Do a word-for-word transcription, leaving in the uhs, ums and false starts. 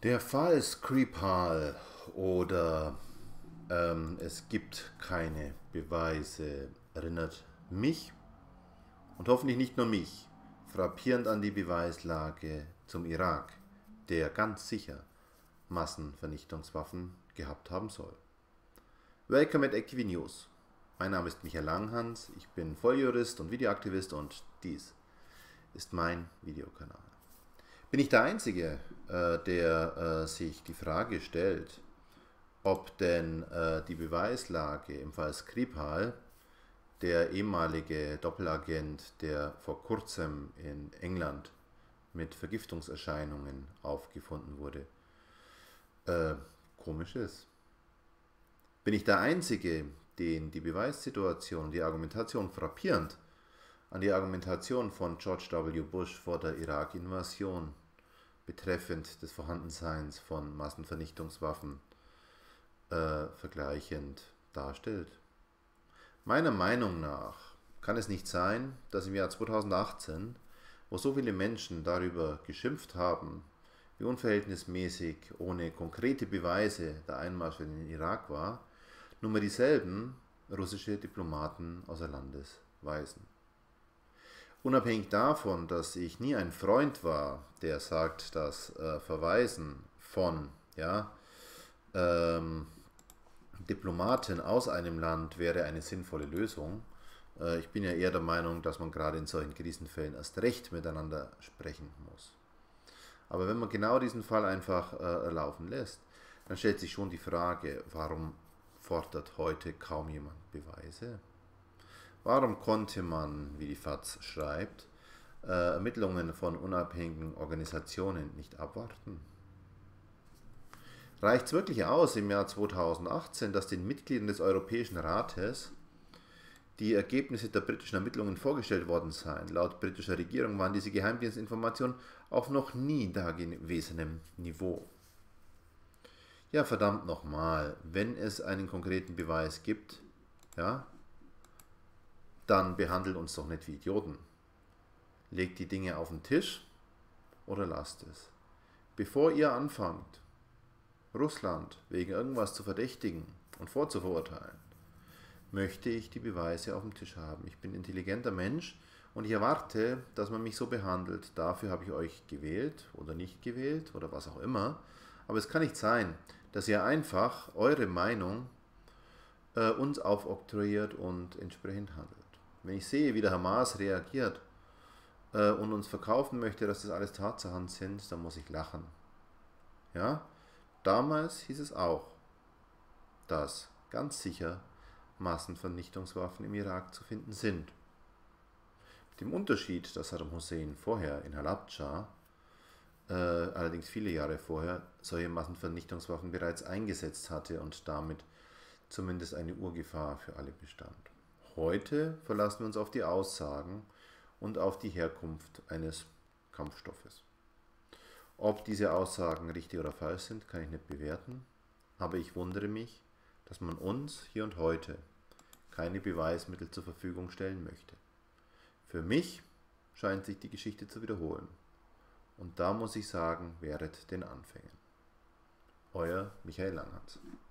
Der Fall Skripal oder ähm, es gibt keine Beweise erinnert mich und hoffentlich nicht nur mich frappierend an die Beweislage zum Irak, der ganz sicher Massenvernichtungswaffen gehabt haben soll. Welcome at Active News. Mein Name ist Michael Langhans, ich bin Volljurist und Videoaktivist und dies ist mein Videokanal. Bin ich der Einzige, äh, der äh, sich die Frage stellt, ob denn äh, die Beweislage im Fall Skripal, der ehemalige Doppelagent, der vor kurzem in England mit Vergiftungserscheinungen aufgefunden wurde, äh, komisch ist? Bin ich der Einzige, den die Beweissituation, die Argumentation frappierend an die Argumentation von George W. Bush vor der Irak-Invasion betreffend des Vorhandenseins von Massenvernichtungswaffen äh, vergleichend darstellt? Meiner Meinung nach kann es nicht sein, dass im Jahr zweitausendachtzehn, wo so viele Menschen darüber geschimpft haben, wie unverhältnismäßig ohne konkrete Beweise der Einmarsch in den Irak war, nun mal dieselben russische Diplomaten außer Landes weisen. Unabhängig davon, dass ich nie ein Freund war, der sagt, dass äh, Verweisen von ja, ähm, Diplomaten aus einem Land wäre eine sinnvolle Lösung. Äh, ich bin ja eher der Meinung, dass man gerade in solchen Krisenfällen erst recht miteinander sprechen muss. Aber wenn man genau diesen Fall einfach äh, laufen lässt, dann stellt sich schon die Frage, warum fordert heute kaum jemand Beweise? Warum konnte man, wie die FAZ schreibt, äh, Ermittlungen von unabhängigen Organisationen nicht abwarten? Reicht es wirklich aus im Jahr zweitausendachtzehn, dass den Mitgliedern des Europäischen Rates die Ergebnisse der britischen Ermittlungen vorgestellt worden seien? Laut britischer Regierung waren diese Geheimdienstinformationen auf noch nie dagewesenem Niveau. Ja, verdammt nochmal, wenn es einen konkreten Beweis gibt, ja, dann behandelt uns doch nicht wie Idioten. Legt die Dinge auf den Tisch oder lasst es. Bevor ihr anfangt, Russland wegen irgendwas zu verdächtigen und vorzuverurteilen, möchte ich die Beweise auf dem Tisch haben. Ich bin ein intelligenter Mensch und ich erwarte, dass man mich so behandelt. Dafür habe ich euch gewählt oder nicht gewählt oder was auch immer. Aber es kann nicht sein, dass ihr einfach eure Meinung äh, uns aufoktroyiert und entsprechend handelt. Wenn ich sehe, wie der Hamas reagiert äh, und uns verkaufen möchte, dass das alles Tatsachen sind, dann muss ich lachen. Ja? Damals hieß es auch, dass ganz sicher Massenvernichtungswaffen im Irak zu finden sind. Mit dem Unterschied, dass Saddam Hussein vorher in Halabdscha, äh, allerdings viele Jahre vorher, solche Massenvernichtungswaffen bereits eingesetzt hatte und damit zumindest eine Urgefahr für alle bestand. Heute verlassen wir uns auf die Aussagen und auf die Herkunft eines Kampfstoffes. Ob diese Aussagen richtig oder falsch sind, kann ich nicht bewerten, aber ich wundere mich, dass man uns hier und heute keine Beweismittel zur Verfügung stellen möchte. Für mich scheint sich die Geschichte zu wiederholen. Und da muss ich sagen, wehret den Anfängen. Euer Michael Langhans.